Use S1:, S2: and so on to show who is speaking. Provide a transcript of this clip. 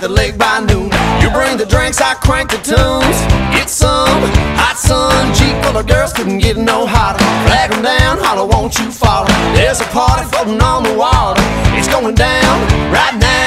S1: the lake by noon. You bring the drinks, I crank the tunes. Get some hot sun, Jeep full of girls couldn't get no hotter. Flag 'em down, holler, won't you follow? There's a party floating on the water. It's going down right now.